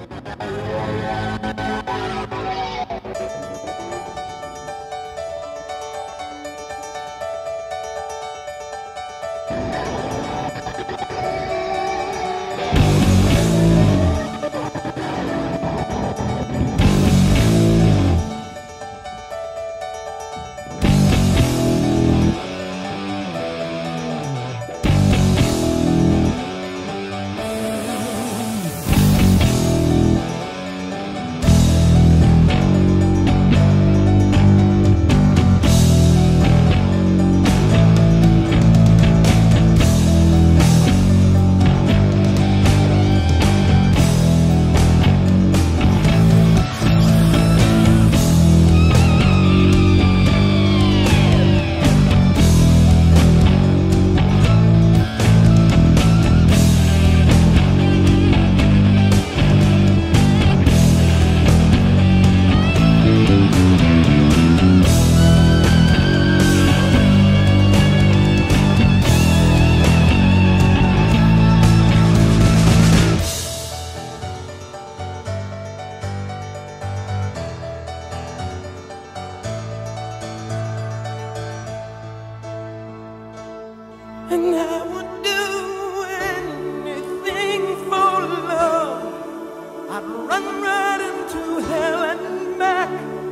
And I would do anything for love. I'd run right into hell and back.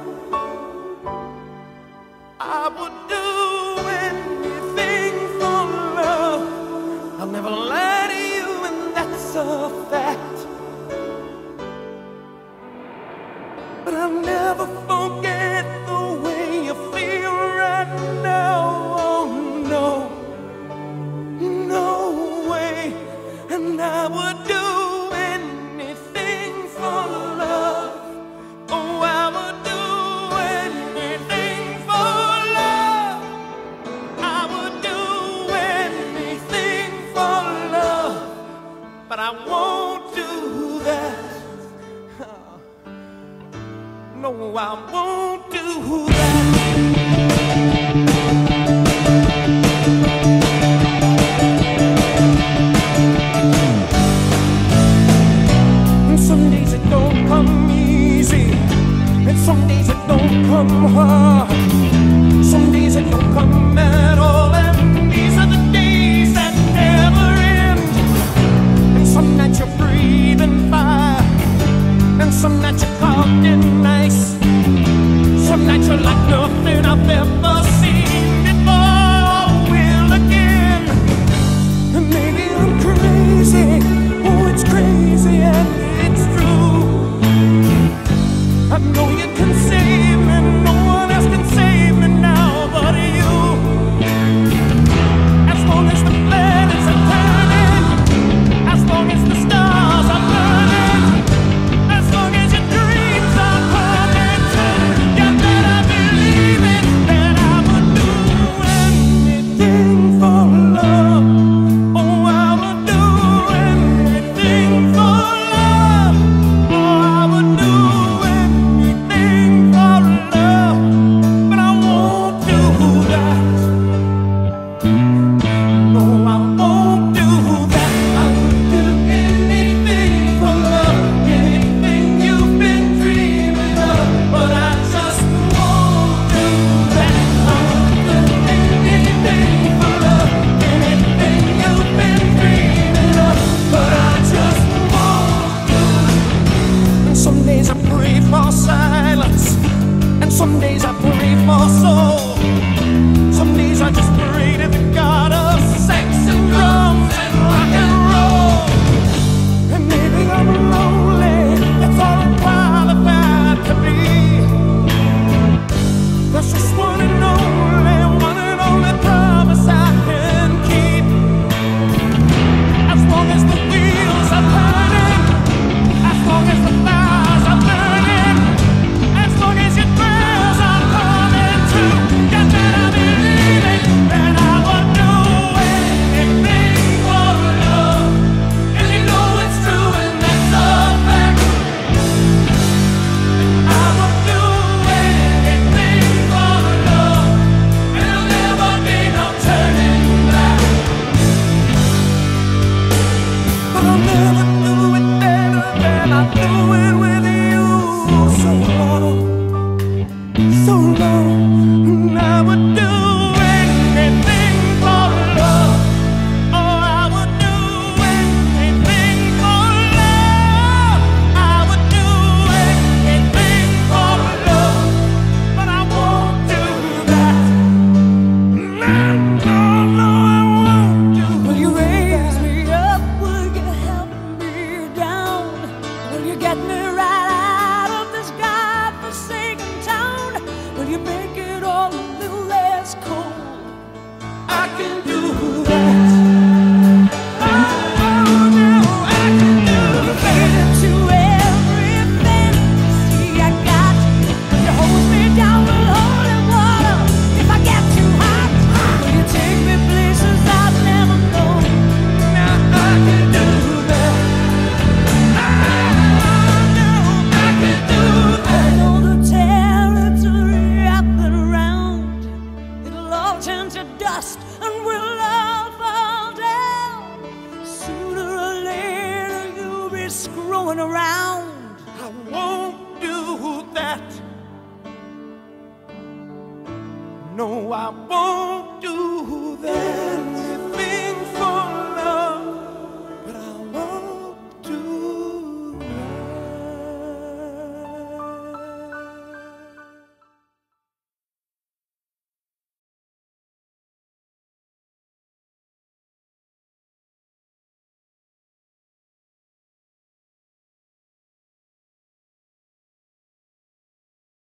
I would do anything for love. I'll never lie to you, and that's a fact. But I'll never forget the way you feel right now. Oh no. And I would do anything for love. Oh, I would do anything for love. I would do anything for love. But I won't do that. No, I won't do that. Some days it don't come easy, and some days it don't come hard. Some days it don't come at all, and these are the days that never end. And some nights you're breathing fire, and some nights you're covered in ice. dust and we'll all fall down. Sooner or later you'll be screwing around. I won't do that. No, I won't do that.